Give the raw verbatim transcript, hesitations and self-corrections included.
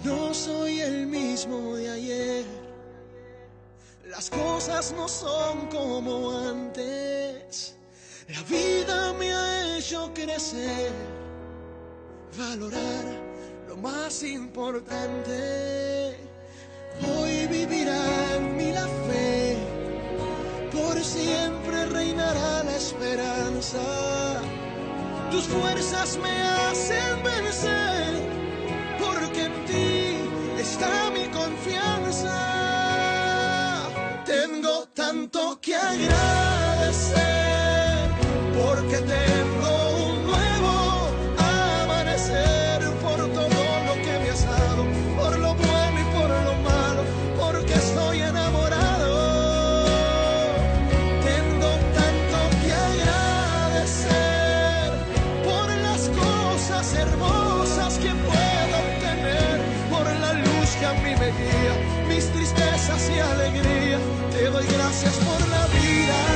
No soy el mismo de ayer. Las cosas no son como antes. La vida me ha hecho crecer, valorar lo más importante. Hoy vivirá en mí la fe, por siempre reinará la esperanza. Tus fuerzas me hacen vencer, porque en ti está mi confianza. Tengo tanto que agradecer, porque tengo un nuevo amanecer, por todo lo que me has dado, por lo bueno y por lo malo, porque estoy enamorado. Tengo tanto que agradecer por las cosas hermosas que puedo obtener, por la luz que a mí me guía, mis tristezas y alegría. Te doy gracias por la vida.